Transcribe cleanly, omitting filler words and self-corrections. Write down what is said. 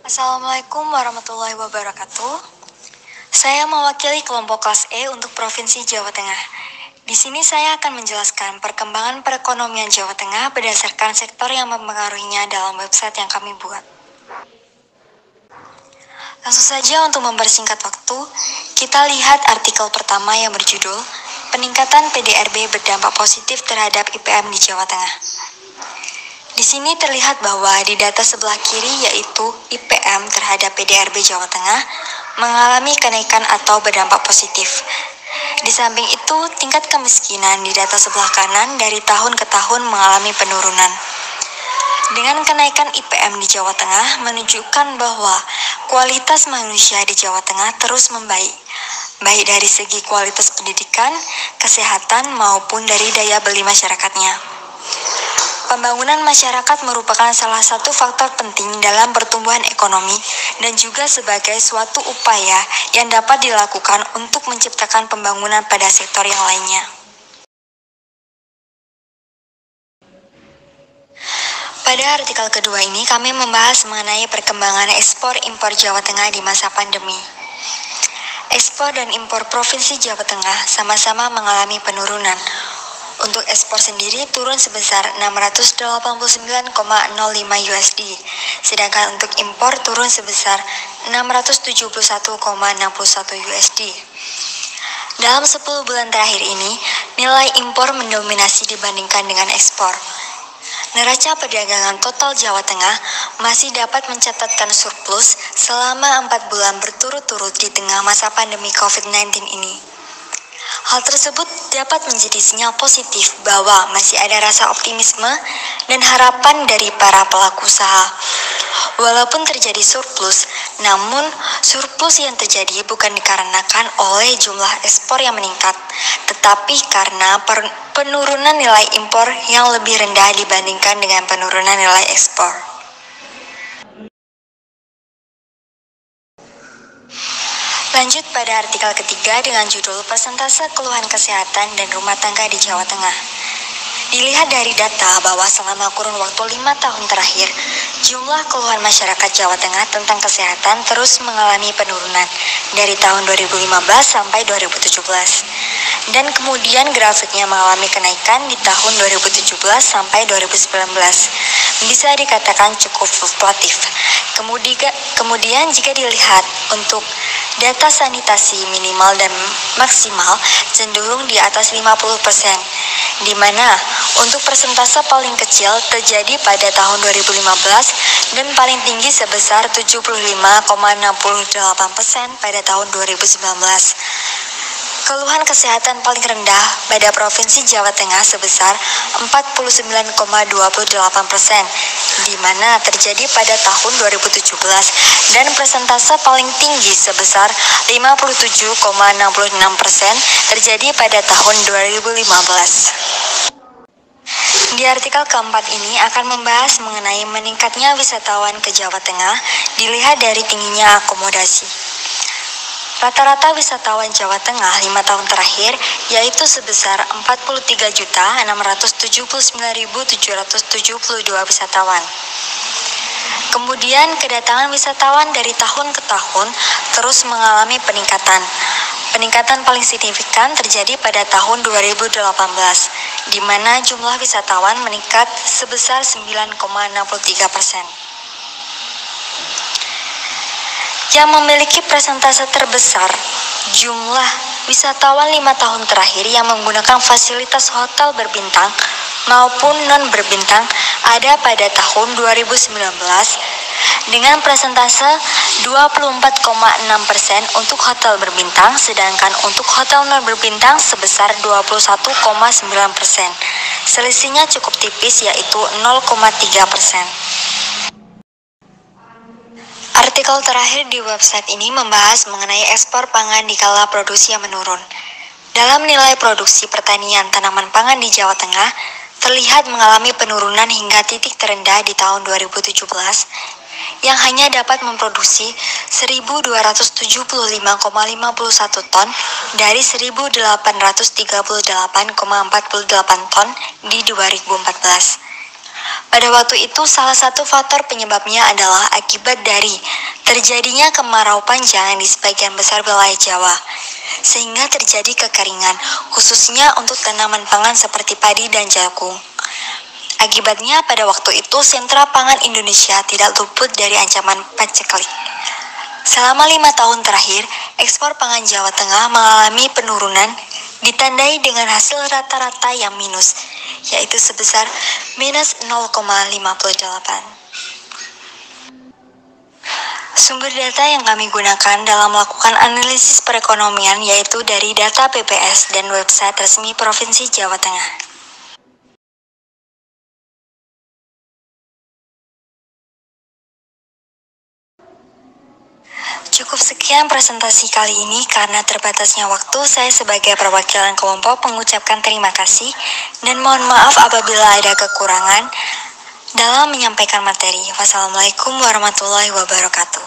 Assalamualaikum warahmatullahi wabarakatuh. Saya mewakili kelompok kelas E untuk Provinsi Jawa Tengah. Di sini saya akan menjelaskan perkembangan perekonomian Jawa Tengah berdasarkan sektor yang mempengaruhinya dalam website yang kami buat. Langsung saja untuk mempersingkat waktu, kita lihat artikel pertama yang berjudul Peningkatan PDRB berdampak positif terhadap IPM di Jawa Tengah. Di sini terlihat bahwa di data sebelah kiri yaitu IPM terhadap PDRB Jawa Tengah mengalami kenaikan atau berdampak positif. Di samping itu, tingkat kemiskinan di data sebelah kanan dari tahun ke tahun mengalami penurunan. Dengan kenaikan IPM di Jawa Tengah menunjukkan bahwa kualitas manusia di Jawa Tengah terus membaik, baik dari segi kualitas pendidikan, kesehatan, maupun dari daya beli masyarakatnya. Pembangunan masyarakat merupakan salah satu faktor penting dalam pertumbuhan ekonomi dan juga sebagai suatu upaya yang dapat dilakukan untuk menciptakan pembangunan pada sektor yang lainnya. Pada artikel kedua ini kami membahas mengenai perkembangan ekspor-impor Jawa Tengah di masa pandemi. Ekspor dan impor Provinsi Jawa Tengah sama-sama mengalami penurunan. Untuk ekspor sendiri turun sebesar 689,05 USD, sedangkan untuk impor turun sebesar 671,61 USD. Dalam 10 bulan terakhir ini, nilai impor mendominasi dibandingkan dengan ekspor. Neraca perdagangan total Jawa Tengah masih dapat mencatatkan surplus selama 4 bulan berturut-turut di tengah masa pandemi COVID-19 ini. Hal tersebut dapat menjadi sinyal positif bahwa masih ada rasa optimisme dan harapan dari para pelaku usaha. Walaupun terjadi surplus, namun surplus yang terjadi bukan dikarenakan oleh jumlah ekspor yang meningkat, tetapi karena penurunan nilai impor yang lebih rendah dibandingkan dengan penurunan nilai ekspor. Lanjut pada artikel ketiga dengan judul Persentase Keluhan Kesehatan dan Rumah Tangga di Jawa Tengah. Dilihat dari data bahwa selama kurun waktu 5 tahun terakhir, jumlah keluhan masyarakat Jawa Tengah tentang kesehatan terus mengalami penurunan dari tahun 2015 sampai 2017. Dan kemudian grafiknya mengalami kenaikan di tahun 2017 sampai 2019. Bisa dikatakan cukup fluktuatif. Kemudian jika dilihat untuk data sanitasi minimal dan maksimal cenderung di atas 50%, di mana untuk persentase paling kecil terjadi pada tahun 2015 dan paling tinggi sebesar 75,68% pada tahun 2019. Keluhan kesehatan paling rendah pada Provinsi Jawa Tengah sebesar 49,28%, di mana terjadi pada tahun 2017, dan persentase paling tinggi sebesar 57,66% terjadi pada tahun 2015. Di artikel keempat ini akan membahas mengenai meningkatnya wisatawan ke Jawa Tengah dilihat dari tingginya akomodasi. Rata-rata wisatawan Jawa Tengah 5 tahun terakhir yaitu sebesar 43.679.772 wisatawan. Kemudian kedatangan wisatawan dari tahun ke tahun terus mengalami peningkatan. Peningkatan paling signifikan terjadi pada tahun 2018, di mana jumlah wisatawan meningkat sebesar 9,63%. Yang memiliki persentase terbesar jumlah wisatawan 5 tahun terakhir yang menggunakan fasilitas hotel berbintang maupun non-berbintang ada pada tahun 2019 dengan persentase 24,6% untuk hotel berbintang, sedangkan untuk hotel non-berbintang sebesar 21,9%. Selisihnya cukup tipis yaitu 0,3%. Artikel terakhir di website ini membahas mengenai ekspor pangan di kala produksi yang menurun. Dalam nilai produksi pertanian tanaman pangan di Jawa Tengah, terlihat mengalami penurunan hingga titik terendah di tahun 2017, yang hanya dapat memproduksi 1.275,51 ton dari 1.838,48 ton di 2014. Pada waktu itu, salah satu faktor penyebabnya adalah akibat dari terjadinya kemarau panjang di sebagian besar wilayah Jawa, sehingga terjadi kekeringan, khususnya untuk tanaman pangan seperti padi dan jagung. Akibatnya, pada waktu itu, sentra pangan Indonesia tidak luput dari ancaman paceklik. Selama 5 tahun terakhir, ekspor pangan Jawa Tengah mengalami penurunan, ditandai dengan hasil rata-rata yang minus, yaitu sebesar minus 0,58. Sumber data yang kami gunakan dalam melakukan analisis perekonomian yaitu dari data BPS dan website resmi Provinsi Jawa Tengah. Cukup sekian presentasi kali ini karena terbatasnya waktu, saya sebagai perwakilan kelompok mengucapkan terima kasih dan mohon maaf apabila ada kekurangan dalam menyampaikan materi. Wassalamualaikum warahmatullahi wabarakatuh.